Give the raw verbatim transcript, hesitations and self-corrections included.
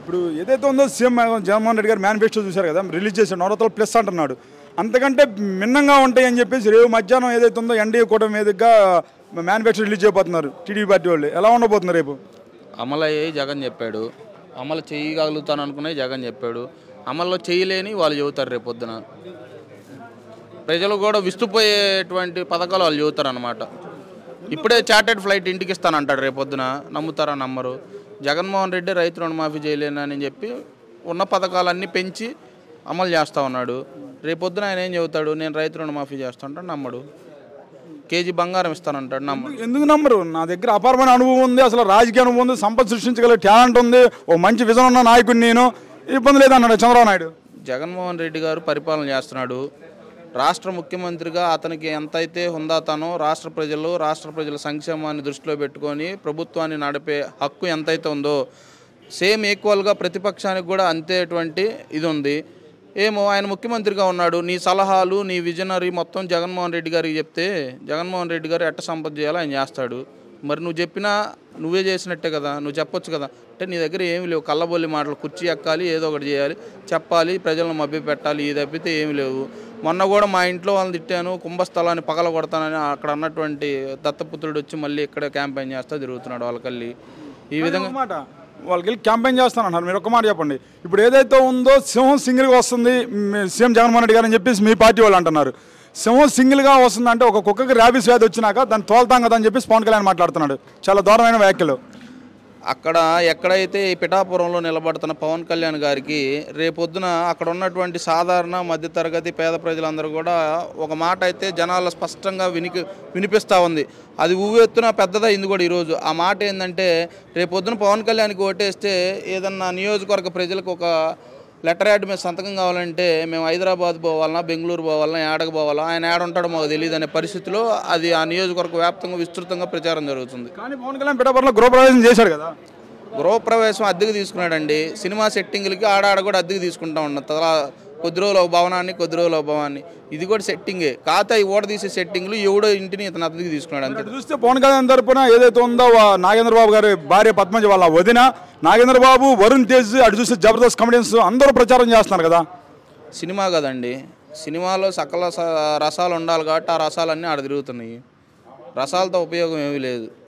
ఇప్పుడు ఏదైతే ఉందో సీఎం జగన్మోహన్ రెడ్డి గారు మేనిఫెస్టో చూశారు కదా, రిలీజ్ చేశారు, నవరత్నాలు ప్లస్ అంటున్నాడు. అంతకంటే భిన్నంగా ఉంటాయని చెప్పేసి రేపు మధ్యాహ్నం ఏదైతే ఉందో ఎన్డీఏ కూటమి మీదుగా మేనిఫెస్టో రిలీజ్ చేయబోతున్నారు టీడీపీ పార్టీ వాళ్ళు. ఎలా ఉండబోతున్నారు రేపు? అమలు అయ్యి జగన్ చెప్పాడు, అమలు చేయగలుగుతాను అనుకునే జగన్ చెప్పాడు, అమల్లో చేయలేని వాళ్ళు చెబుతారు రేపు పొద్దున. ప్రజలు కూడా విస్తుపోయేటువంటి పథకాలు వాళ్ళు చెబుతారు అనమాట. ఇప్పుడే చార్టెడ్ ఫ్లైట్ ఇంటికి ఇస్తానంటాడు రేపు పొద్దున, నమ్ముతారా నమ్మరు. జగన్మోహన్ రెడ్డి రైతు రుణమాఫీ చేయలేనని చెప్పి ఉన్న పథకాలన్నీ పెంచి అమలు చేస్తూ ఉన్నాడు. రేపొద్దున ఆయన ఏం చెబుతాడు, నేను రైతు రుణమాఫీ చేస్తా అంటాడు, నమ్మడు. కేజీ బంగారం ఇస్తానంటాడు, నమ్మడు. ఎందుకు నమ్మరు? నా దగ్గర అపారమైన అనుభవం ఉంది, అసలు రాజకీయ అనుభవం ఉంది, సంపద సృష్టించగల టాలెంట్ ఉంది, ఓ మంచి విజన్ ఉన్న నాయకుడు, నేను ఇబ్బంది లేదన్నాడు చంద్రబాబు నాయుడు. జగన్మోహన్ రెడ్డి గారు పరిపాలన చేస్తున్నాడు. రాష్ట్ర ముఖ్యమంత్రిగా అతనికి ఎంతైతే హుందాతనో రాష్ట్ర ప్రజలు రాష్ట్ర ప్రజల సంక్షేమాన్ని దృష్టిలో పెట్టుకొని ప్రభుత్వాన్ని నడిపే హక్కు ఎంతైతే ఉందో సేమ్ ఈక్వల్గా ప్రతిపక్షానికి కూడా అంతేటువంటి ఇది ఉంది. ఏమో ఆయన ముఖ్యమంత్రిగా ఉన్నాడు, నీ సలహాలు నీ విజనరీ మొత్తం జగన్మోహన్ రెడ్డి గారికి చెప్తే జగన్మోహన్ రెడ్డి గారు ఎట్ట సంపద చేయాలో ఆయన చేస్తాడు. మరి నువ్వు చెప్పినా నువ్వే చేసినట్టే కదా, నువ్వు చెప్పొచ్చు కదా. అంటే నీ దగ్గర ఏమి లేవు, కళ్ళబొల్లి మాటలు, కుర్చీ ఎక్కాలి, ఏదో ఒకటి చేయాలి, చెప్పాలి, ప్రజలను మభ్య పెట్టాలి, ఇది తప్పితే ఏమి లేవు. మొన్న కూడా మా ఇంట్లో వాళ్ళని తిట్టాను, కుంభస్థలాన్ని పగల కొడతానని అక్కడ అన్నటువంటి దత్తపుత్రుడు వచ్చి మళ్ళీ ఇక్కడ క్యాంపెయిన్ చేస్తా తిరుగుతున్నాడు వాళ్ళకెళ్ళి. ఈ విధంగా మాట వాళ్ళకి వెళ్ళి క్యాంపెయిన్ చేస్తానంటారు. మీరు ఒక మాట చెప్పండి, ఇప్పుడు ఏదైతే ఉందో సింహం సింగిల్గా వస్తుంది సీఎం జగన్మోహన్ రెడ్డి గారు అని చెప్పేసి మీ పార్టీ వాళ్ళు అంటున్నారు. సింహం సింగిల్గా వస్తుందంటే ఒక కుక్కకి ర్యాబీస్ వ్యాధి వచ్చినాక దాన్ని తోలుతాం కదా అని చెప్పేసి పవన్ కళ్యాణ్ మాట్లాడుతున్నాడు. చాలా దారుణమైన వ్యాఖ్యలు. అక్కడ ఎక్కడైతే ఈ పిఠాపురంలో నిలబడుతున్న పవన్ కళ్యాణ్ గారికి రేపొద్దున అక్కడ ఉన్నటువంటి సాధారణ మధ్యతరగతి పేద ప్రజలందరూ కూడా ఒక మాట అయితే జనాలు స్పష్టంగా వినికి వినిపిస్తూ ఉంది. అది ఊవెత్తున పెద్దదైంది కూడా ఈరోజు. ఆ మాట ఏంటంటే రేపొద్దున పవన్ కళ్యాణ్కి ఓటేస్తే ఏదన్నా నియోజకవర్గ ప్రజలకు ఒక లెటర్ యాడ్ మీద సంతకం కావాలంటే మేము హైదరాబాద్ పోవాలన్నా బెంగళూరు పోవాలన్నా ఏడకు పోవాలా, ఆయన ఏడ ఉంటాడో మాకు తెలియదు అనే పరిస్థితిలో అది ఆ నియోజకవర్గ వ్యాప్తంగా విస్తృతంగా ప్రచారం జరుగుతుంది. కానీ పవన్ కళ్యాణ్ పిఠాపురంలో గృహప్రవేశం చేశాడు కదా. గృహప్రవేశం అద్దెకు తీసుకున్నాడండి. సినిమా సెట్టింగ్లకి ఆడాడ కూడా అద్దెకు తీసుకుంటా ఉన్నాం. తలా కొద్ది రోజులు ఒక భవనాన్ని కొద్ది రోజులు ఒక భవనాన్ని, ఇది కూడా సెట్టింగే. కాతా ఈ ఓట తీసే సెట్టింగ్లు ఎవడో ఇంటిని ఇతను అద్దెకు తీసుకున్నాడు అంతే. చూస్తే పవన్ కళ్యాణ్ తరపున ఏదైతే ఉందో నాగేంద్రబాబు గారి భార్య పద్మజ వాళ్ళ వదిన, నాగేంద్రబాబు, వరుణ్ తేజ్, అటు చూస్తే జబర్దస్త్ కమెడియన్స్ అందరూ ప్రచారం చేస్తున్నారు కదా. సినిమా కదండి, సినిమాలో సకల రసాలు ఉండాలి కాబట్టి ఆ రసాలన్నీ ఆడ తిరుగుతున్నాయి. రసాలతో ఉపయోగం ఏమీ లేదు.